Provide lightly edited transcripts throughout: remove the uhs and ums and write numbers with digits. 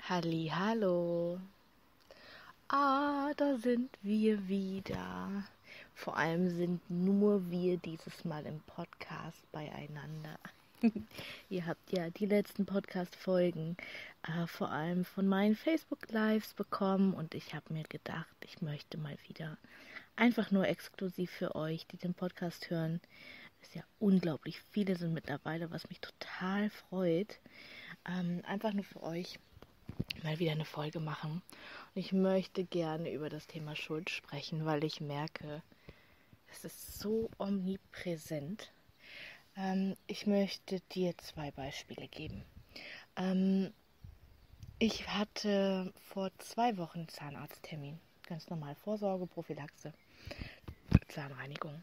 Hallihallo. Da sind wir wieder. Vor allem sind nur wir dieses Mal im Podcast beieinander. Ihr habt ja die letzten Podcast-Folgen vor allem von meinen Facebook-Lives bekommen und ich habe mir gedacht, ich möchte mal wieder einfach nur exklusiv für euch, die den Podcast hören. Es ja unglaublich viele sind mittlerweile, was mich total freut. Einfach nur für euch mal wieder eine Folge machen. Und ich möchte gerne über das Thema Schuld sprechen, weil ich merke, es ist so omnipräsent. Ich möchte dir 2 Beispiele geben. Ich hatte vor 2 Wochen einen Zahnarzttermin. Ganz normal Vorsorge, Prophylaxe, Zahnreinigung.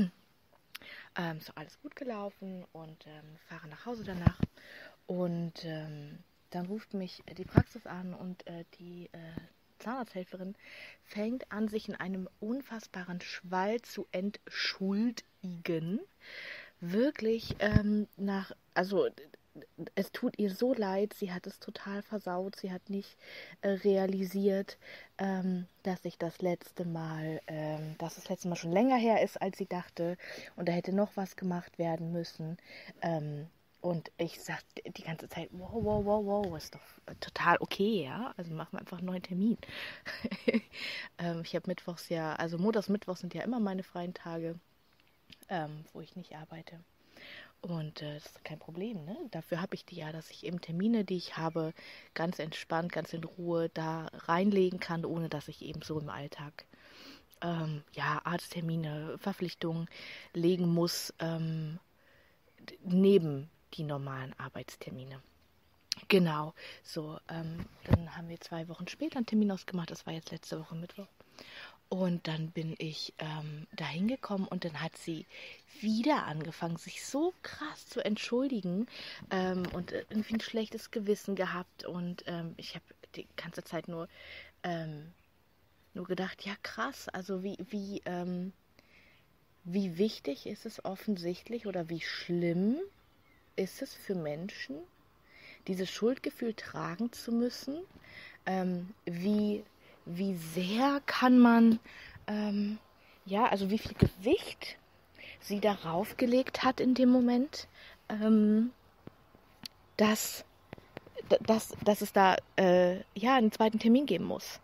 So alles gut gelaufen und fahre nach Hause danach. Und dann ruft mich die Praxis an und die Zahnarzthelferin fängt an, sich in einem unfassbaren Schwall zu entschuldigen. Wirklich also es tut ihr so leid, sie hat es total versaut, sie hat nicht realisiert, dass das letzte Mal schon länger her ist, als sie dachte und da hätte noch was gemacht werden müssen. Und ich sag die ganze Zeit, wow, ist doch total okay, ja? Also machen wir einfach einen neuen Termin. Ich habe Mittwochs also Montags, Mittwochs sind ja immer meine freien Tage, wo ich nicht arbeite. Und das ist kein Problem, ne? Dafür habe ich die ja, dass ich eben Termine, die ich habe, ganz entspannt, ganz in Ruhe da reinlegen kann, ohne dass ich eben so im Alltag Arzttermine, Verpflichtungen legen muss, neben die normalen Arbeitstermine. Genau, so, dann haben wir 2 Wochen später einen Termin ausgemacht, das war jetzt letzte Woche Mittwoch. Und dann bin ich da hingekommen und dann hat sie wieder angefangen, sich so krass zu entschuldigen und irgendwie ein schlechtes Gewissen gehabt. Und ich habe die ganze Zeit nur gedacht, ja krass, also wie wichtig ist es offensichtlich oder wie schlimm ist es für Menschen, dieses Schuldgefühl tragen zu müssen? Wie sehr kann man, also wie viel Gewicht sie darauf gelegt hat in dem Moment, dass es da einen zweiten Termin geben muss.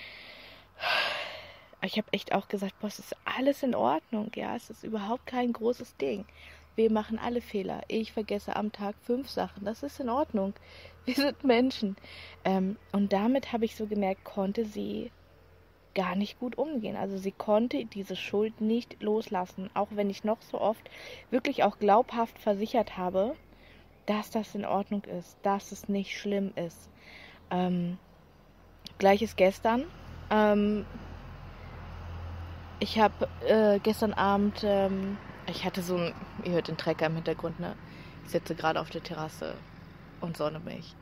Ich habe echt auch gesagt, boah, es ist alles in Ordnung, ja, es ist überhaupt kein großes Ding. Wir machen alle Fehler. Ich vergesse am Tag 5 Sachen. Das ist in Ordnung. Wir sind Menschen. Und damit habe ich so gemerkt, konnte sie gar nicht gut umgehen. Also sie konnte diese Schuld nicht loslassen. Auch wenn ich noch so oft wirklich auch glaubhaft versichert habe, dass das in Ordnung ist, dass es nicht schlimm ist. Gleiches gestern. Ich habe gestern Abend, ich hatte ihr hört den Trecker im Hintergrund, ne? Ich sitze gerade auf der Terrasse und sonne mich.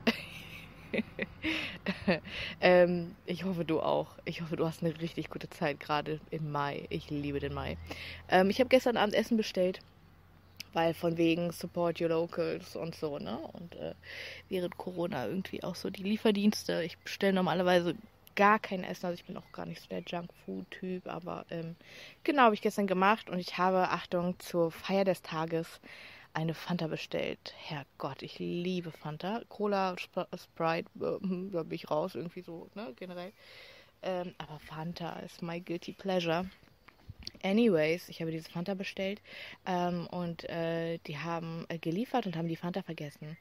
Ich hoffe, du auch. Ich hoffe, du hast eine richtig gute Zeit, gerade im Mai. Ich liebe den Mai. Ich habe gestern Abend Essen bestellt, weil von wegen Support Your Locals und so, ne? Und während Corona irgendwie auch so die Lieferdienste. Ich bestelle normalerweise gar kein Essen, also ich bin auch gar nicht so der Junkfood-Typ, aber genau, habe ich gestern gemacht und ich habe, Achtung, zur Feier des Tages eine Fanta bestellt. Herrgott, ich liebe Fanta. Cola, Sprite, da bin ich raus, irgendwie so, ne, generell. Aber Fanta ist my guilty pleasure. Anyways, ich habe diese Fanta bestellt und die haben geliefert und haben die Fanta vergessen.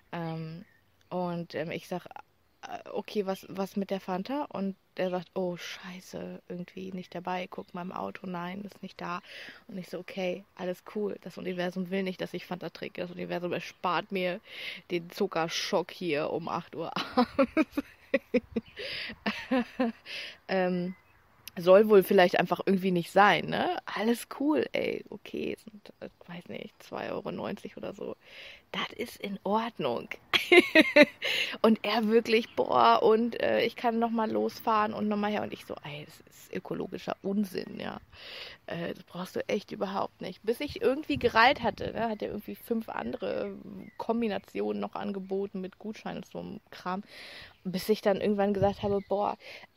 Ich sag, okay, was mit der Fanta? Und der sagt, oh, scheiße, irgendwie nicht dabei. Guck mal im Auto, nein, ist nicht da. Und ich so, okay, alles cool. Das Universum will nicht, dass ich Fanta trinke. Das Universum erspart mir den Zuckerschock hier um 8 Uhr abends. Soll wohl vielleicht einfach irgendwie nicht sein, ne? Alles cool, ey, okay, sind, weiß nicht, 2,90 € oder so. Das ist in Ordnung. Und er wirklich, boah, und ich kann nochmal losfahren und nochmal her. Und ich so, ey, das ist ökologischer Unsinn, ja. Das brauchst du echt überhaupt nicht. Bis ich irgendwie gereilt hatte, ne, hat er irgendwie 5 andere Kombinationen noch angeboten mit Gutscheinen und so einem Kram. Bis ich dann irgendwann gesagt habe, boah,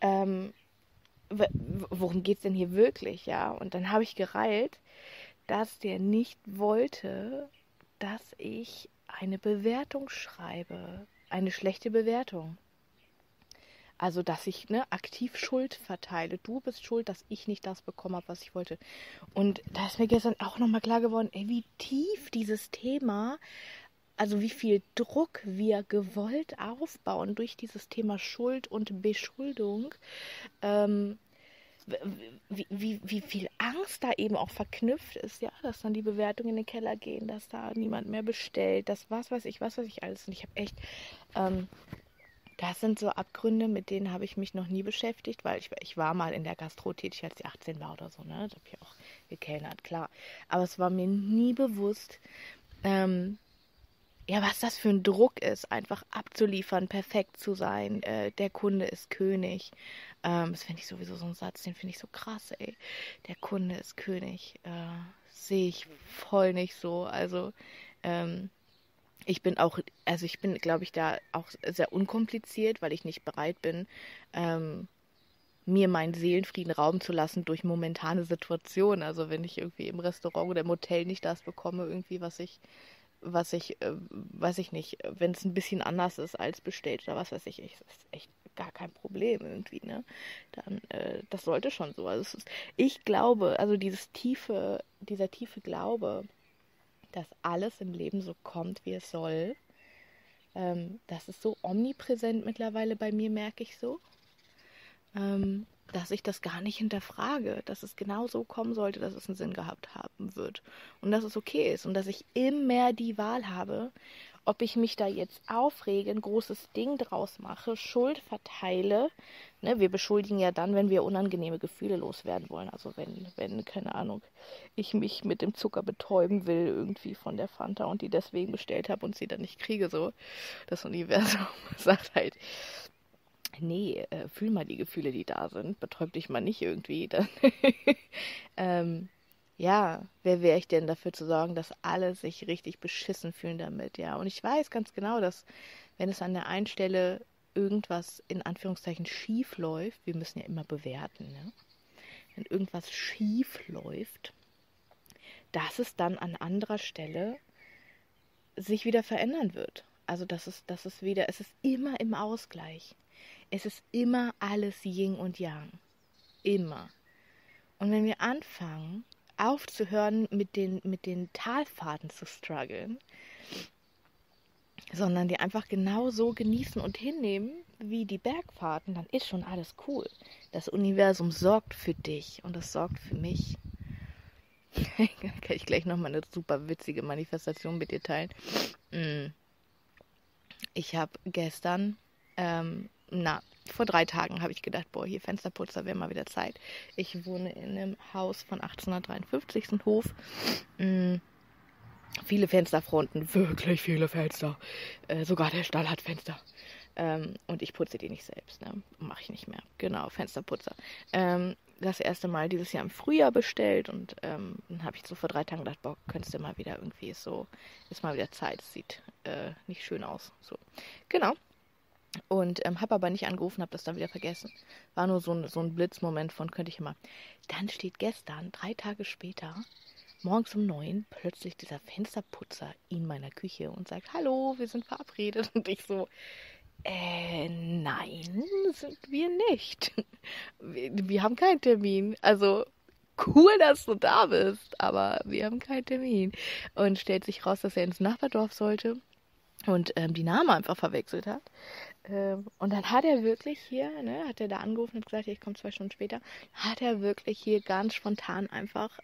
worum geht's denn hier wirklich, ja? Und dann habe ich gereilt, dass der nicht wollte, dass ich eine Bewertung schreibe. Eine schlechte Bewertung. Also, dass ich aktiv Schuld verteile. Du bist schuld, dass ich nicht das bekommen habe, was ich wollte. Und da ist mir gestern auch nochmal klar geworden, ey, wie tief dieses Thema, also wie viel Druck wir gewollt aufbauen durch dieses Thema Schuld und Beschuldung. Ähm, wie viel Angst da eben auch verknüpft ist, ja, dass dann die Bewertungen in den Keller gehen, dass da niemand mehr bestellt, das was weiß ich alles. Und ich habe echt, das sind so Abgründe, mit denen habe ich mich noch nie beschäftigt, weil ich war mal in der Gastro tätig, als ich 18 war oder so, ne, das habe ich auch gekellnert, klar. Aber es war mir nie bewusst, ja, was das für ein Druck ist, einfach abzuliefern, perfekt zu sein. Der Kunde ist König. Das finde ich sowieso so ein Satz, den finde ich so krass, ey. Der Kunde ist König. Sehe ich voll nicht so. Also, ich bin, glaube ich, da auch sehr unkompliziert, weil ich nicht bereit bin, mir meinen Seelenfrieden rauben zu lassen durch momentane Situationen. Also wenn ich irgendwie im Restaurant oder im Hotel nicht das bekomme, irgendwie, weiß ich nicht, wenn es ein bisschen anders ist als bestellt oder was weiß ich, ist echt gar kein Problem irgendwie, ne? Dann, das sollte schon so. Also ich glaube, also dieser tiefe Glaube, dass alles im Leben so kommt, wie es soll, das ist so omnipräsent mittlerweile bei mir, merke ich so, dass ich das gar nicht hinterfrage, dass es genau so kommen sollte, dass es einen Sinn gehabt haben wird und dass es okay ist und dass ich immer die Wahl habe, ob ich mich da jetzt aufrege, ein großes Ding draus mache, Schuld verteile. Ne, wir beschuldigen ja dann, wenn wir unangenehme Gefühle loswerden wollen. Also wenn, keine Ahnung, ich mich mit dem Zucker betäuben will irgendwie von der Fanta und die deswegen bestellt habe und sie dann nicht kriege, so. Das Universum sagt halt, nee, fühl mal die Gefühle, die da sind. Betäub dich mal nicht irgendwie. Dann ja, wer wäre ich denn dafür zu sorgen, dass alle sich richtig beschissen fühlen damit, ja. Und ich weiß ganz genau, dass wenn es an der einen Stelle irgendwas in Anführungszeichen schief läuft, wir müssen ja immer bewerten, ne? Wenn irgendwas schief läuft, dass es dann an anderer Stelle sich wieder verändern wird. Also es ist immer im Ausgleich. Es ist immer alles Yin und Yang. Immer. Und wenn wir anfangen, aufzuhören, mit den Talfahrten zu strugglen, sondern die einfach genau so genießen und hinnehmen wie die Bergfahrten, dann ist schon alles cool. Das Universum sorgt für dich und es sorgt für mich. Kann ich gleich nochmal eine super witzige Manifestation mit dir teilen. Ich habe gestern, vor 3 Tagen habe ich gedacht, boah, hier Fensterputzer wäre mal wieder Zeit. Ich wohne in einem Haus von 1853, ein Hof. Viele Fensterfronten, wirklich viele Fenster. Sogar der Stall hat Fenster. Und ich putze die nicht selbst, ne? Mache ich nicht mehr. Genau, Fensterputzer. Das erste Mal dieses Jahr im Frühjahr bestellt und dann habe ich so vor 3 Tagen gedacht, boah, könntest du mal wieder irgendwie ist mal wieder Zeit. Es sieht nicht schön aus. So, genau. Und habe aber nicht angerufen, habe das dann wieder vergessen. War nur so ein Blitzmoment von, könnte ich immer. Dann steht gestern, 3 Tage später, morgens um 9 plötzlich dieser Fensterputzer in meiner Küche und sagt, hallo, wir sind verabredet. Und ich so, nein, sind wir nicht. Wir haben keinen Termin. Also cool, dass du da bist, aber wir haben keinen Termin. Und stellt sich raus, dass er ins Nachbardorf sollte und die Namen einfach verwechselt hat. Und dann hat er wirklich hier, ne, hat er da angerufen und gesagt, ich komme 2 Stunden später, hat er wirklich hier ganz spontan einfach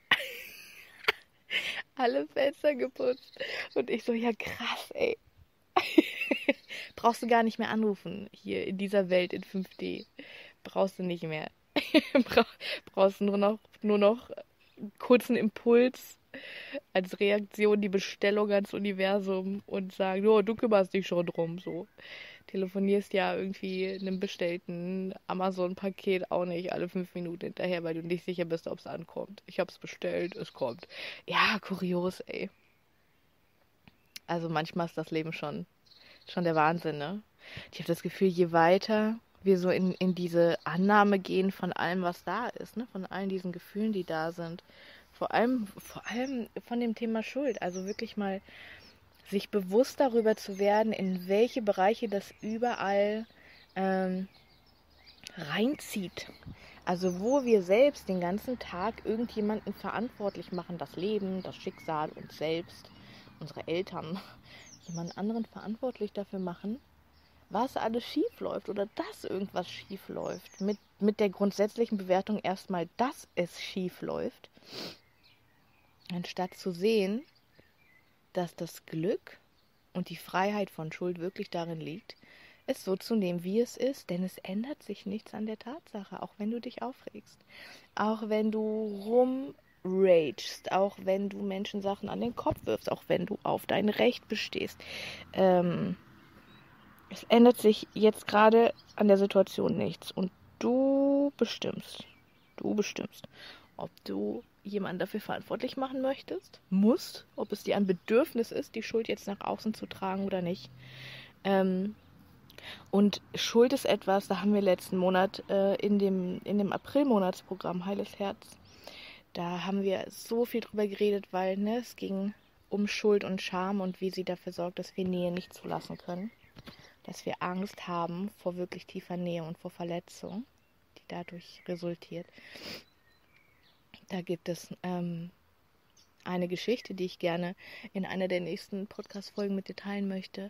alle Fenster geputzt. Und ich so, ja krass, ey. Brauchst du gar nicht mehr anrufen hier in dieser Welt in 5D. Brauchst du nicht mehr. Brauchst nur noch einen kurzen Impuls als Reaktion, die Bestellung ans Universum und sagen, oh, du kümmerst dich schon drum, so. Telefonierst ja irgendwie einem bestellten Amazon-Paket auch nicht alle 5 Minuten hinterher, weil du nicht sicher bist, ob es ankommt. Ich hab's bestellt, es kommt. Ja, kurios, ey. Also manchmal ist das Leben schon der Wahnsinn, ne? Ich habe das Gefühl, je weiter wir so in diese Annahme gehen von allem, was da ist, ne? Von allen diesen Gefühlen, die da sind. Vor allem von dem Thema Schuld. Also wirklich mal sich bewusst darüber zu werden, in welche Bereiche das überall reinzieht. Also wo wir selbst den ganzen Tag irgendjemanden verantwortlich machen, das Leben, das Schicksal, uns selbst, unsere Eltern, jemand anderen verantwortlich dafür machen, was alles schief läuft oder dass irgendwas schief läuft. Mit der grundsätzlichen Bewertung erstmal, dass es schief läuft, anstatt zu sehen, dass das Glück und die Freiheit von Schuld wirklich darin liegt, es so zu nehmen, wie es ist, denn es ändert sich nichts an der Tatsache, auch wenn du dich aufregst, auch wenn du rumragest, auch wenn du Menschen Sachen an den Kopf wirfst, auch wenn du auf dein Recht bestehst. Es ändert sich jetzt gerade an der Situation nichts und du bestimmst, ob du jemanden dafür verantwortlich machen musst, ob es dir ein Bedürfnis ist, die Schuld jetzt nach außen zu tragen oder nicht. Und Schuld ist etwas, da haben wir letzten Monat in dem April-Monatsprogramm Heiles Herz, da haben wir so viel drüber geredet, weil es ging um Schuld und Scham und wie sie dafür sorgt, dass wir Nähe nicht zulassen können. Dass wir Angst haben vor wirklich tiefer Nähe und vor Verletzung, die dadurch resultiert. Da gibt es eine Geschichte, die ich gerne in einer der nächsten Podcast-Folgen mit dir teilen möchte,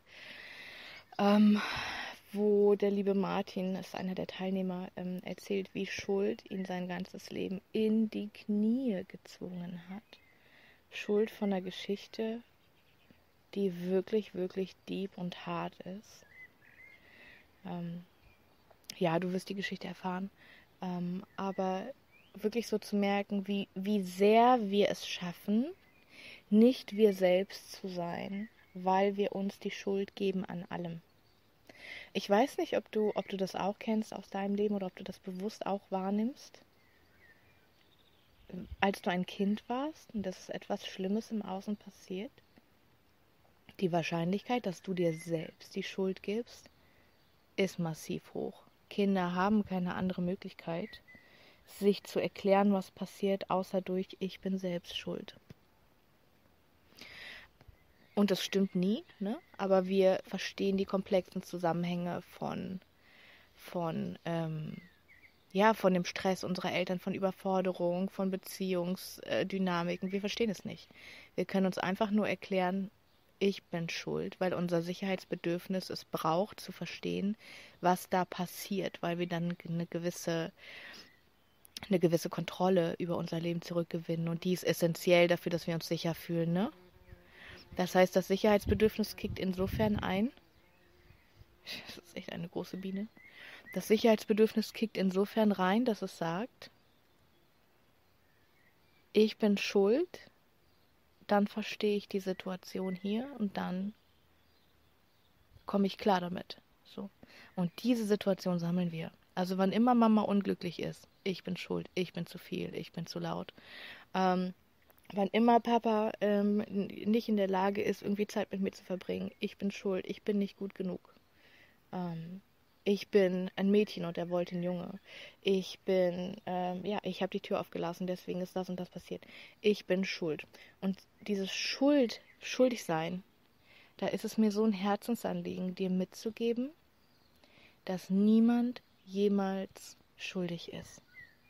wo der liebe Martin, das ist einer der Teilnehmer, erzählt, wie Schuld ihn sein ganzes Leben in die Knie gezwungen hat. Schuld von einer Geschichte, die wirklich, wirklich deep und hart ist. Ja, du wirst die Geschichte erfahren, aber wirklich so zu merken, wie sehr wir es schaffen, nicht wir selbst zu sein, weil wir uns die Schuld geben an allem. Ich weiß nicht, ob du das auch kennst aus deinem Leben oder ob du das bewusst auch wahrnimmst. Als du ein Kind warst und das ist etwas Schlimmes im Außen passiert, die Wahrscheinlichkeit, dass du dir selbst die Schuld gibst, ist massiv hoch. Kinder haben keine andere Möglichkeit, sich zu erklären, was passiert, außer durch ich bin selbst schuld. Und das stimmt nie, ne? Aber wir verstehen die komplexen Zusammenhänge von dem Stress unserer Eltern, von Überforderung, von Beziehungsdynamiken. Wir verstehen es nicht. Wir können uns einfach nur erklären, ich bin schuld, weil unser Sicherheitsbedürfnis es braucht, zu verstehen, was da passiert, weil wir dann eine gewisse Kontrolle über unser Leben zurückgewinnen. Und die ist essentiell dafür, dass wir uns sicher fühlen, ne? Das heißt, das Sicherheitsbedürfnis kickt insofern ein. Das ist echt eine große Biene. Das Sicherheitsbedürfnis kickt insofern rein, dass es sagt, ich bin schuld, dann verstehe ich die Situation hier und dann komme ich klar damit. So. Und diese Situation sammeln wir. Also wann immer Mama unglücklich ist, ich bin schuld, ich bin zu viel, ich bin zu laut. Wann immer Papa nicht in der Lage ist, irgendwie Zeit mit mir zu verbringen, ich bin schuld, ich bin nicht gut genug. Ich bin ein Mädchen und er wollte einen Junge. Ich habe die Tür aufgelassen, deswegen ist das und das passiert. Ich bin schuld. Und dieses schuldig sein, da ist es mir so ein Herzensanliegen, dir mitzugeben, dass niemand jemals schuldig ist.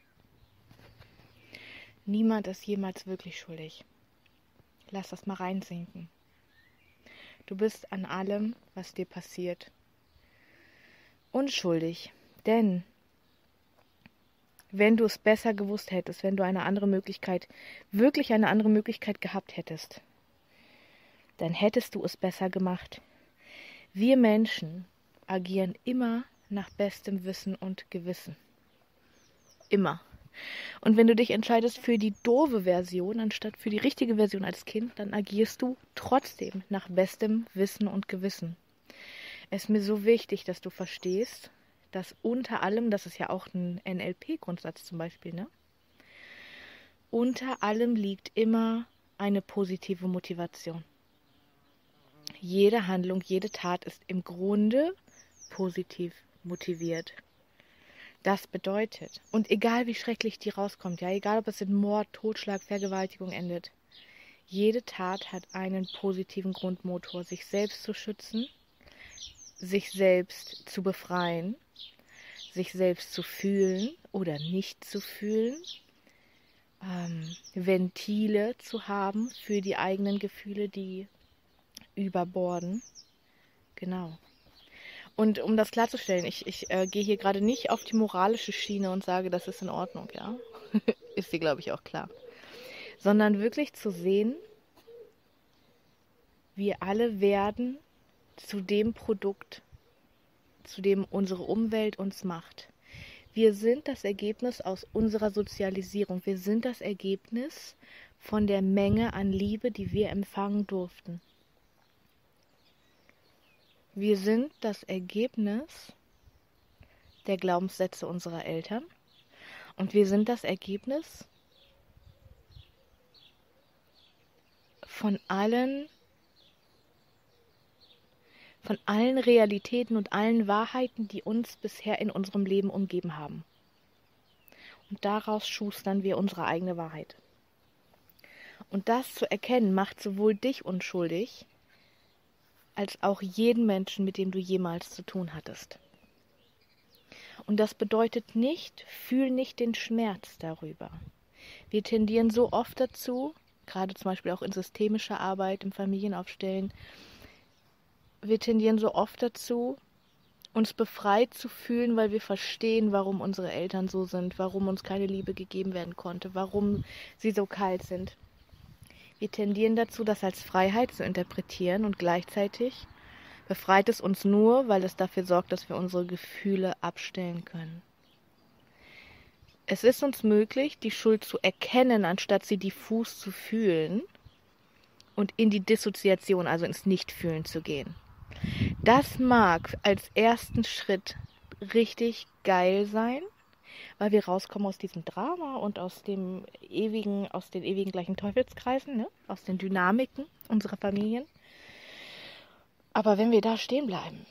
Niemand ist jemals wirklich schuldig. Lass das mal reinsinken. Du bist an allem, was dir passiert, unschuldig. Denn wenn du es besser gewusst hättest, wenn du wirklich eine andere Möglichkeit gehabt hättest, dann hättest du es besser gemacht. Wir Menschen agieren immer nach bestem Wissen und Gewissen. Immer. Und wenn du dich entscheidest für die doofe Version, anstatt für die richtige Version als Kind, dann agierst du trotzdem nach bestem Wissen und Gewissen. Es ist mir so wichtig, dass du verstehst, dass unter allem, das ist ja auch ein NLP-Grundsatz zum Beispiel, ne? Unter allem liegt immer eine positive Motivation. Jede Handlung, jede Tat ist im Grunde positiv motiviert. Das bedeutet, und egal wie schrecklich die rauskommt, ja, egal ob es in Mord, Totschlag, Vergewaltigung endet, jede Tat hat einen positiven Grundmotor, sich selbst zu schützen, sich selbst zu befreien, sich selbst zu fühlen oder nicht zu fühlen, Ventile zu haben für die eigenen Gefühle, die überborden. Genau. Und um das klarzustellen, ich gehe hier gerade nicht auf die moralische Schiene und sage, das ist in Ordnung, ja. Ist dir, glaube ich, auch klar. Sondern wirklich zu sehen, wir alle werden zu dem Produkt, zu dem unsere Umwelt uns macht. Wir sind das Ergebnis aus unserer Sozialisierung. Wir sind das Ergebnis von der Menge an Liebe, die wir empfangen durften. Wir sind das Ergebnis der Glaubenssätze unserer Eltern und wir sind das Ergebnis von allen Realitäten und allen Wahrheiten, die uns bisher in unserem Leben umgeben haben. Und daraus schustern wir unsere eigene Wahrheit. Und das zu erkennen, macht sowohl dich unschuldig, als auch jeden Menschen, mit dem du jemals zu tun hattest. Und das bedeutet nicht, fühl nicht den Schmerz darüber. Wir tendieren so oft dazu, gerade zum Beispiel auch in systemischer Arbeit, im Familienaufstellen, wir tendieren so oft dazu, uns befreit zu fühlen, weil wir verstehen, warum unsere Eltern so sind, warum uns keine Liebe gegeben werden konnte, warum sie so kalt sind. Wir tendieren dazu, das als Freiheit zu interpretieren und gleichzeitig befreit es uns nur, weil es dafür sorgt, dass wir unsere Gefühle abstellen können. Es ist uns möglich, die Schuld zu erkennen, anstatt sie diffus zu fühlen und in die Dissoziation, also ins Nichtfühlen zu gehen. Das mag als ersten Schritt richtig geil sein, weil wir rauskommen aus diesem Drama und aus den ewigen gleichen Teufelskreisen, ne? Aus den Dynamiken unserer Familien. Aber wenn wir da stehen bleiben,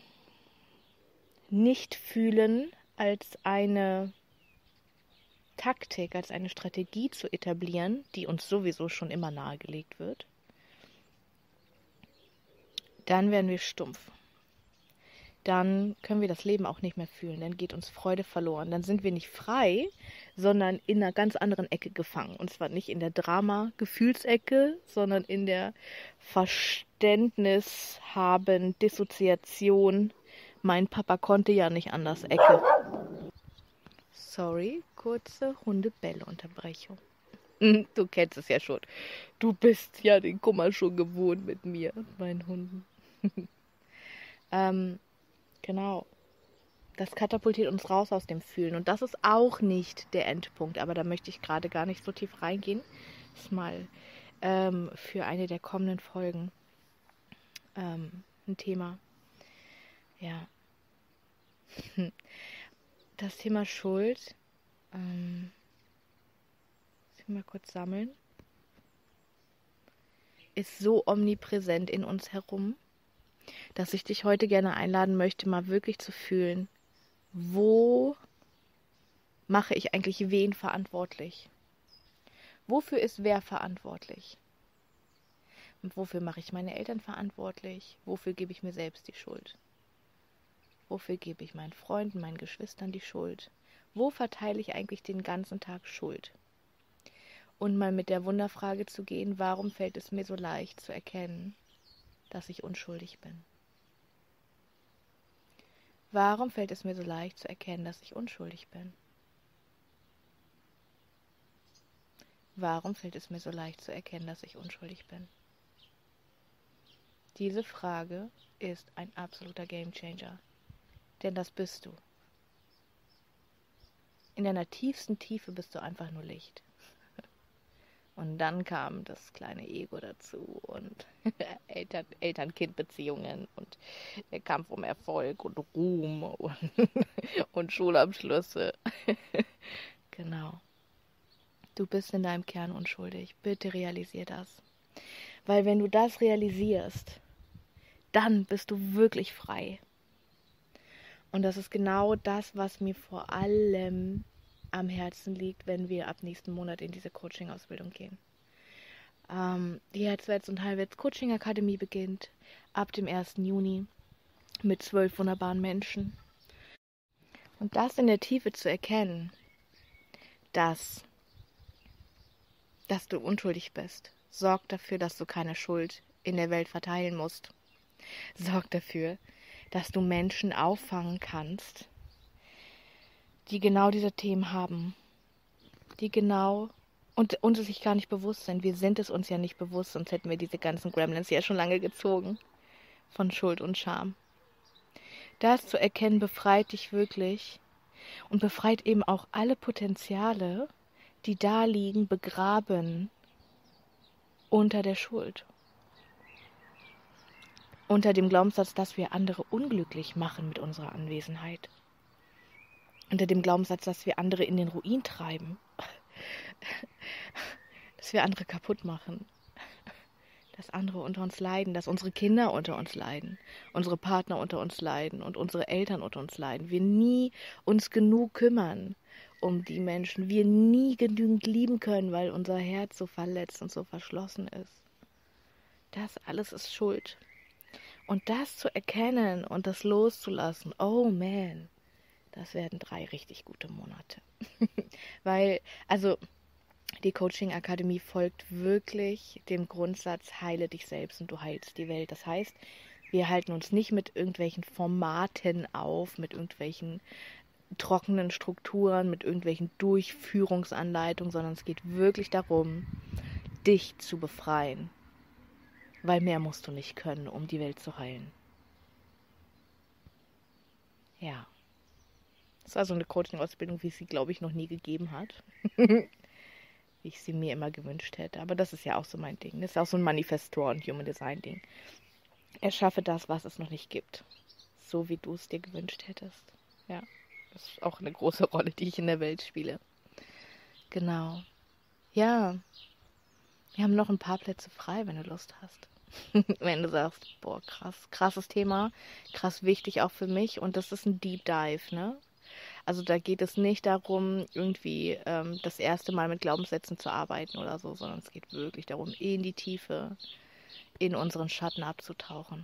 nicht fühlen als eine Taktik, als eine Strategie zu etablieren, die uns sowieso schon immer nahegelegt wird, dann werden wir stumpf. Dann können wir das Leben auch nicht mehr fühlen. Dann geht uns Freude verloren. Dann sind wir nicht frei, sondern in einer ganz anderen Ecke gefangen. Und zwar nicht in der Drama-Gefühlsecke, sondern in der Verständnis haben, Dissoziation. Mein Papa konnte ja nicht anders Ecke. Sorry, kurze Hundebälle-Unterbrechung. Du kennst es ja schon. Du bist ja den Kummer schon gewohnt mit mir und meinen Hunden. Genau. Das katapultiert uns raus aus dem Fühlen. Und das ist auch nicht der Endpunkt. Aber da möchte ich gerade gar nicht so tief reingehen. Das ist mal für eine der kommenden Folgen ein Thema. Ja. Das Thema Schuld. Ich will mal kurz sammeln. Ist so omnipräsent in uns herum, dass ich dich heute gerne einladen möchte, mal wirklich zu fühlen, wo mache ich eigentlich wen verantwortlich? Wofür ist wer verantwortlich? Und wofür mache ich meine Eltern verantwortlich? Wofür gebe ich mir selbst die Schuld? Wofür gebe ich meinen Freunden, meinen Geschwistern die Schuld? Wo verteile ich eigentlich den ganzen Tag Schuld? Und mal mit der Wunderfrage zu gehen, warum fällt es mir so leicht zu erkennen, dass ich unschuldig bin? Warum fällt es mir so leicht zu erkennen, dass ich unschuldig bin? Warum fällt es mir so leicht zu erkennen, dass ich unschuldig bin? Diese Frage ist ein absoluter Gamechanger, denn das bist du. In deiner tiefsten Tiefe bist du einfach nur Licht. Und dann kam das kleine Ego dazu und Eltern-Kind-Beziehungen und der Kampf um Erfolg und Ruhm und Schulabschlüsse. Genau. Du bist in deinem Kern unschuldig. Bitte realisier das. Weil wenn du das realisierst, dann bist du wirklich frei. Und das ist genau das, was mir vor allem am Herzen liegt, wenn wir ab nächsten Monat in diese Coaching-Ausbildung gehen. Die Herzwärts und Heilwärts Coaching Akademie beginnt ab dem 1. Juni mit 12 wunderbaren Menschen. Und das in der Tiefe zu erkennen, dass du unschuldig bist, sorgt dafür, dass du keine Schuld in der Welt verteilen musst. Sorgt dafür, dass du Menschen auffangen kannst, die genau diese Themen haben, die genau und uns sich gar nicht bewusst sind. Wir sind es uns ja nicht bewusst, sonst hätten wir diese ganzen Gremlins ja schon lange gezogen von Schuld und Scham. Das zu erkennen befreit dich wirklich und befreit eben auch alle Potenziale, die da liegen, begraben unter der Schuld. Unter dem Glaubenssatz, dass wir andere unglücklich machen mit unserer Anwesenheit. Unter dem Glaubenssatz, dass wir andere in den Ruin treiben. Dass wir andere kaputt machen. Dass andere unter uns leiden, dass unsere Kinder unter uns leiden, unsere Partner unter uns leiden und unsere Eltern unter uns leiden. Wir nie uns genug kümmern um die Menschen. Wir nie genügend lieben können, weil unser Herz so verletzt und so verschlossen ist. Das alles ist Schuld. Und das zu erkennen und das loszulassen, oh man, das werden 3 richtig gute Monate. Weil, also die Coaching-Akademie folgt wirklich dem Grundsatz, heile dich selbst und du heilst die Welt. Das heißt, wir halten uns nicht mit irgendwelchen Formaten auf, mit irgendwelchen trockenen Strukturen, mit irgendwelchen Durchführungsanleitungen, sondern es geht wirklich darum, dich zu befreien. Weil mehr musst du nicht können, um die Welt zu heilen. Ja. Das war so eine Coaching-Ausbildung, wie es sie, glaube ich, noch nie gegeben hat. Wie ich sie mir immer gewünscht hätte. Aber das ist ja auch so mein Ding. Das ist auch so ein Manifestor- und Human Design-Ding. Erschaffe das, was es noch nicht gibt. So, wie du es dir gewünscht hättest. Ja. Das ist auch eine große Rolle, die ich in der Welt spiele. Genau. Ja. Wir haben noch ein paar Plätze frei, wenn du Lust hast. Wenn du sagst, boah, krasses Thema, krass wichtig auch für mich und das ist ein Deep Dive, ne? Also da geht es nicht darum, irgendwie das erste Mal mit Glaubenssätzen zu arbeiten oder so, sondern es geht wirklich darum, in die Tiefe, in unseren Schatten abzutauchen.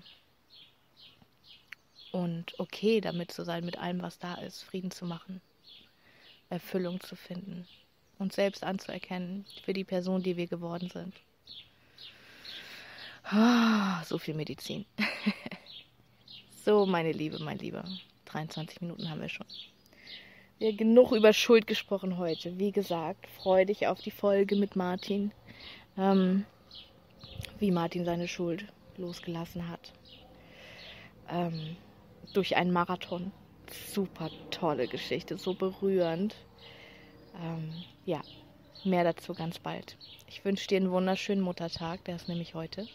Und okay damit zu sein, mit allem, was da ist, Frieden zu machen, Erfüllung zu finden, uns selbst anzuerkennen für die Person, die wir geworden sind. So viel Medizin. So, meine Liebe, mein Lieber. 23 Minuten haben wir schon. Wir haben genug über Schuld gesprochen heute. Wie gesagt, freu dich auf die Folge mit Martin. Wie Martin seine Schuld losgelassen hat. Durch einen Marathon. Super tolle Geschichte, so berührend. Ja, mehr dazu ganz bald. Ich wünsche dir einen wunderschönen Muttertag, der ist nämlich heute.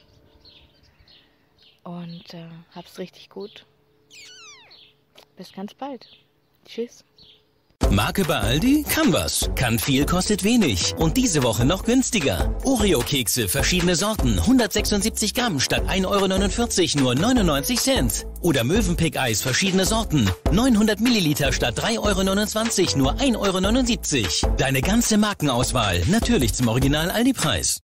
Und hab's richtig gut. Bis ganz bald. Tschüss. Marke bei Aldi? Kann was. Kann viel, kostet wenig. Und diese Woche noch günstiger. Oreo-Kekse, verschiedene Sorten, 176 Gramm statt 1,49 € nur 99 Cent. Oder Mövenpick-Eis, verschiedene Sorten, 900 Milliliter statt 3,29 € nur 1,79 €. Deine ganze Markenauswahl, natürlich zum Original Aldi-Preis.